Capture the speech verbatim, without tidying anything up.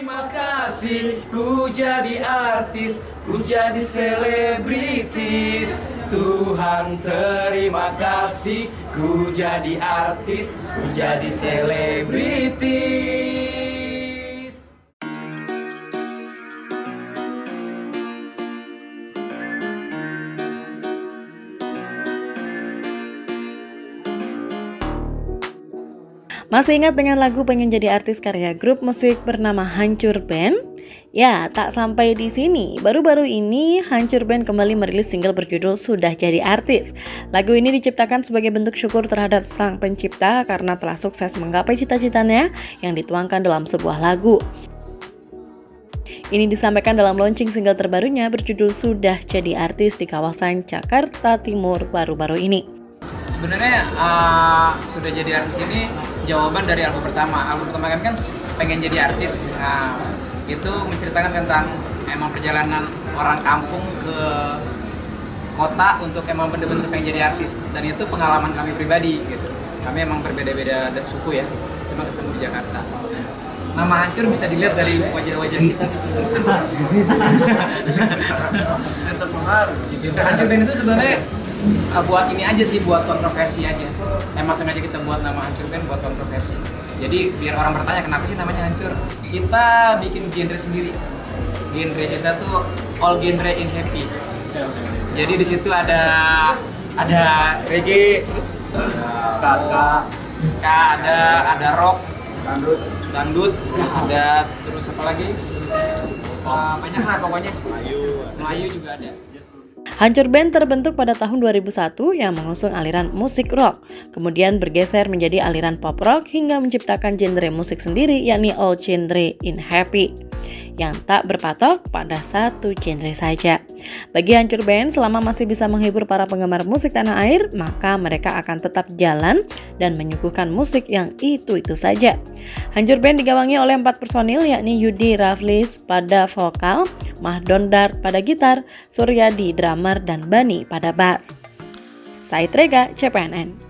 Terima kasih, ku jadi artis, ku jadi selebritis. Tuhan terima kasih, ku jadi artis, ku jadi selebritis. Masih ingat dengan lagu Pengen Jadi Artis karya grup musik bernama Hancur Band? Ya, tak sampai di sini. Baru-baru ini Hancur Band kembali merilis single berjudul Sudah Jadi Artis. Lagu ini diciptakan sebagai bentuk syukur terhadap sang pencipta karena telah sukses menggapai cita-citanya yang dituangkan dalam sebuah lagu. Ini disampaikan dalam launching single terbarunya berjudul Sudah Jadi Artis di kawasan Jakarta Timur baru-baru ini. Sebenarnya uh, Sudah Jadi Artis ini jawaban dari album pertama. Album pertama kan kan Pengen Jadi Artis. Nah, itu menceritakan tentang emang perjalanan orang kampung ke kota untuk emang bener-bener pengen jadi artis. Dan itu pengalaman kami pribadi gitu. Kami emang berbeda-beda suku ya, cuma ketemu di Jakarta. Nama Hancur bisa dilihat dari wajah-wajah kita sih sebenarnya. Hancur Band itu sebenarnya uh, buat ini aja sih, buat kontroversi aja. Emang sengaja kita buat nama Hancur Band buat kontroversi. Jadi biar orang bertanya kenapa sih namanya Hancur. Kita bikin genre sendiri. Genre kita tuh all genre in happy. Jadi di situ ada ada reggae, terus ska ska, ska ada ada rock, dangdut, dangdut, ada terus apa lagi? Uh, banyak lah pokoknya. Melayu juga ada. Hancur Band terbentuk pada tahun dua ribu satu yang mengusung aliran musik rock, kemudian bergeser menjadi aliran pop rock hingga menciptakan genre musik sendiri yakni all genre in happy yang tak berpatok pada satu genre saja. Bagi Hancur Band, selama masih bisa menghibur para penggemar musik tanah air, maka mereka akan tetap jalan dan menyuguhkan musik yang itu-itu saja. Hancur Band digawangi oleh empat personil yakni Yudi Raflis pada vokal, Mahdon Dart pada gitar, Suryadi drummer, dan Bani pada bass. Said Rega, C P N N.